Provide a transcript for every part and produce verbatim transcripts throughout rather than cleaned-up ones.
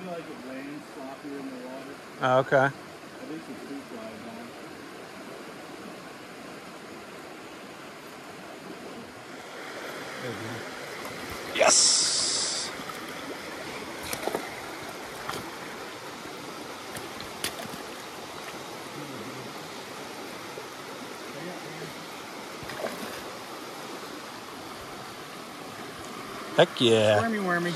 feel like it lands sloppier in the water. Oh, okay. At least it's two flies on. Yes! Heck yeah. Wormy, wormy.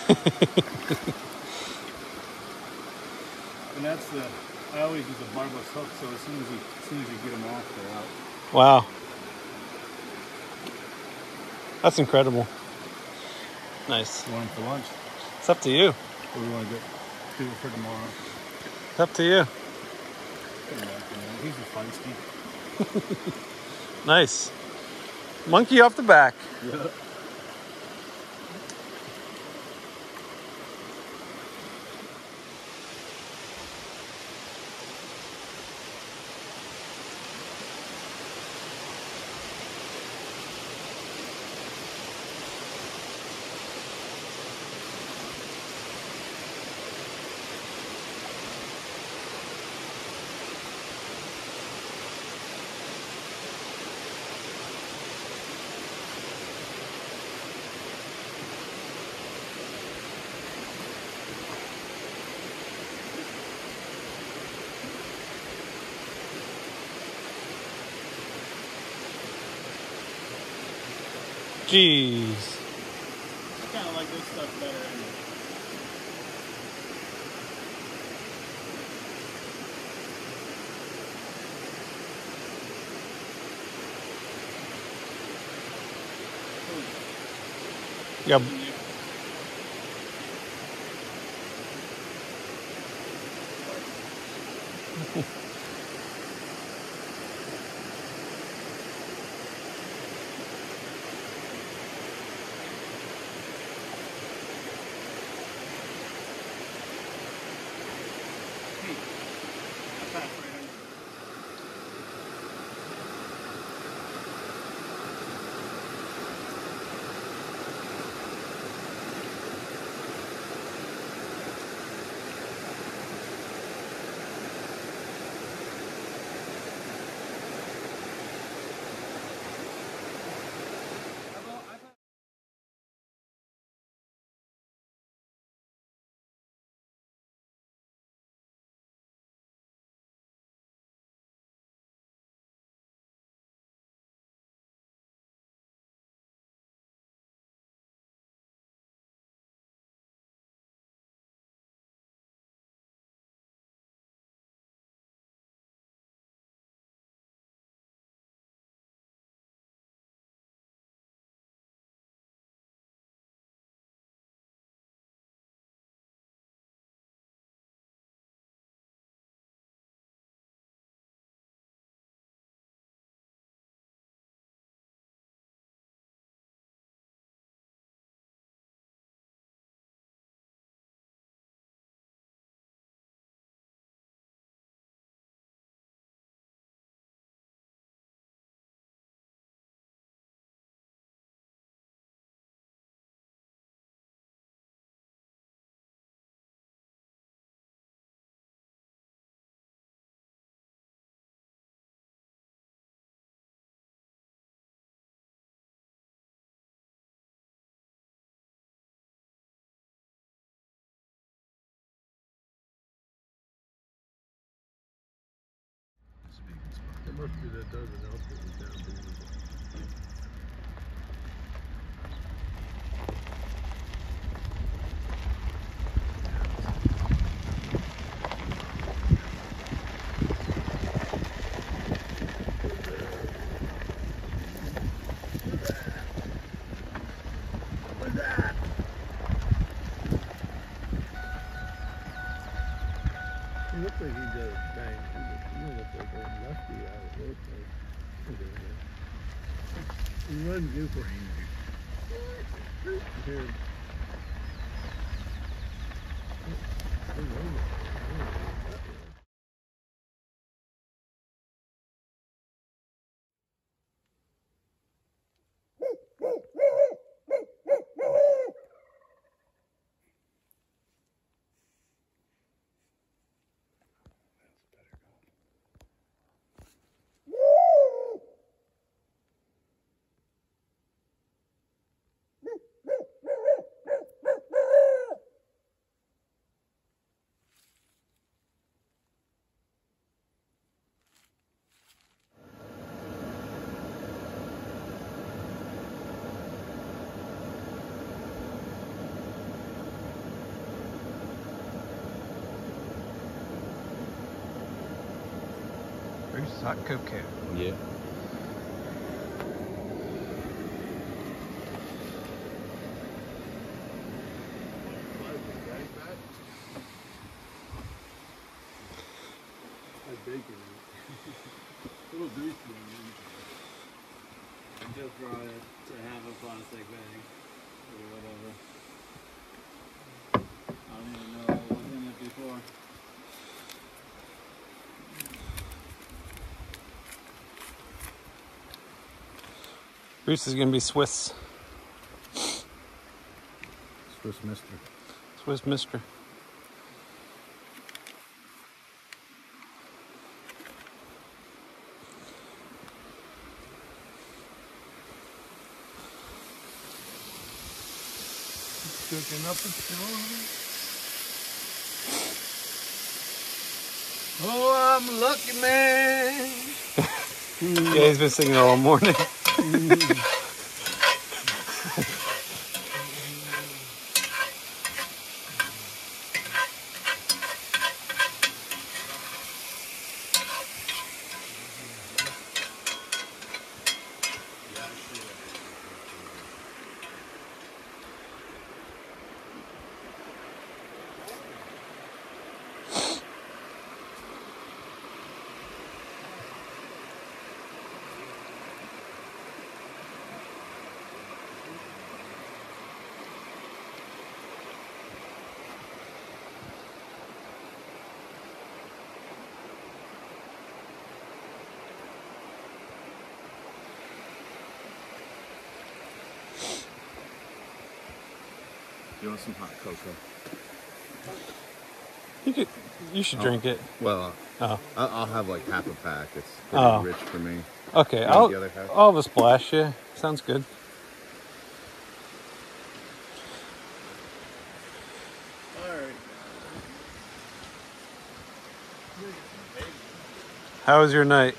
And that's the, I always use a barbless hook, so as soon as you, as soon as you get them off, they're out. Wow. That's incredible. Nice. You want them for lunch? It's up to you. Or we want to do it for tomorrow? It's up to you. He's a feisty. Nice. Monkey off the back. Yeah. Jeez. I kind of like this stuff better anyway. Yep. There must be that dozen else that was down there. What's that? He looks like he's a guy. He looks like a lusty out of road place. He runs you for here. Bruce hot cocoa. Yeah. Bacon. Little grease bone. I just brought it to have a plastic bag or whatever. I don't even know what was in it before. Bruce is gonna be Swiss. Swiss Mister. Swiss Mister. Cooking up a storm. Oh, I'm a lucky man. Yeah, he's been singing all morning. You want some hot cocoa? You could, you should Oh. drink it. Well, Oh, I- I'll have like half a pack. It's pretty Oh. rich for me. okay. You want I'll, the other half? I'll have a splash. Yeah, sounds good. Alright. How was your night?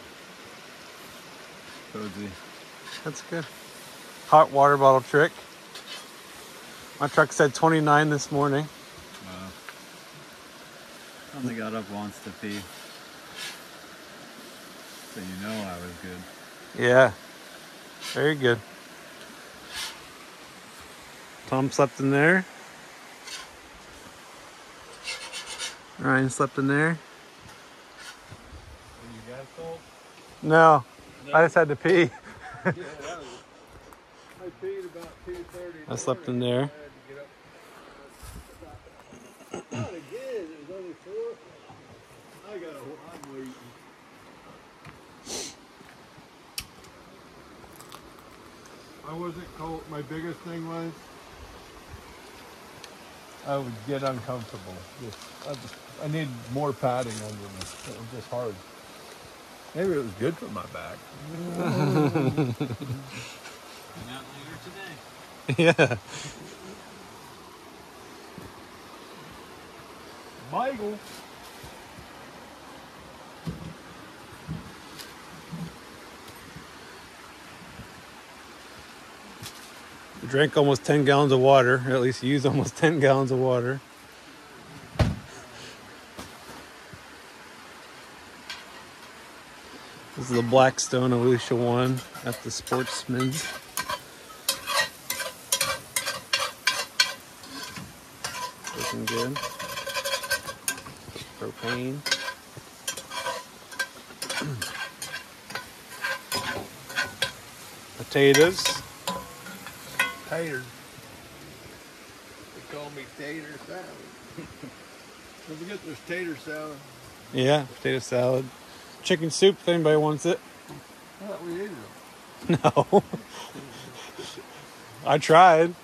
Cozy. That's good. Hot water bottle trick. My truck said twenty-nine this morning. Wow. Only got up once to pee. So you know I was good. Yeah, very good. Tom slept in there. Ryan slept in there. You got cold? No, I just had to pee. Yeah, that was, I peed about two thirty. I slept in there. Not again. It was only four. I got. I'm waiting. I wasn't cold. My biggest thing was I would get uncomfortable. Just, I, just, I need more padding under me. It was just hard. Maybe it was good for my back. Not later today. Yeah. Michael. Drank almost ten gallons of water, or at least used almost ten gallons of water. This is the Blackstone Alicia one at the Sportsman's. Looking good. Propane. Potatoes. Taters. They call me tater salad. Don't forget there's tater salad. Yeah, potato salad. Chicken soup if anybody wants it. I thought we ate it. No. I tried.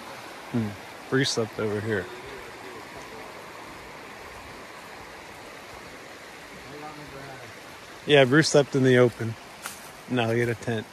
Hmm. Bree slept over here. Yeah, Bruce slept in the open. No, he had a tent.